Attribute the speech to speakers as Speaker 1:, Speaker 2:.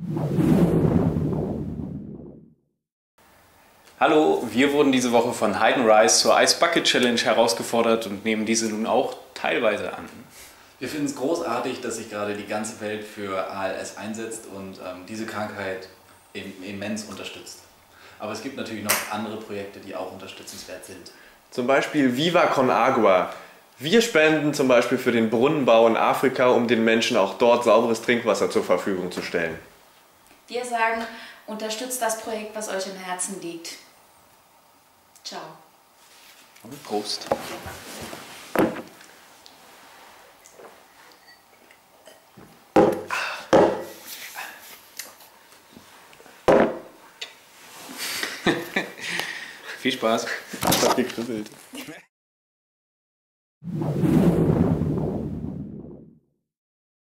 Speaker 1: Hallo, wir wurden diese Woche von Hide Rise zur Ice Bucket Challenge herausgefordert und nehmen diese nun auch teilweise an.
Speaker 2: Wir finden es großartig, dass sich gerade die ganze Welt für ALS einsetzt und diese Krankheit immens unterstützt. Aber es gibt natürlich noch andere Projekte, die auch unterstützenswert sind.
Speaker 3: Zum Beispiel Viva Con Agua. Wir spenden zum Beispiel für den Brunnenbau in Afrika, um den Menschen auch dort sauberes Trinkwasser zur Verfügung zu stellen.
Speaker 4: Wir sagen, unterstützt das Projekt, was euch am Herzen liegt. Ciao.
Speaker 1: Und Prost. Viel Spaß.
Speaker 3: Das hat gekribbelt.